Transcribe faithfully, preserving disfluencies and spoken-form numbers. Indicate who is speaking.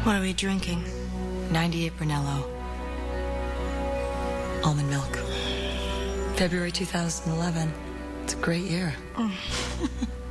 Speaker 1: What are we drinking?
Speaker 2: ninety-eight Brunello. Almond milk. February two thousand eleven. It's a great year.
Speaker 1: Mm.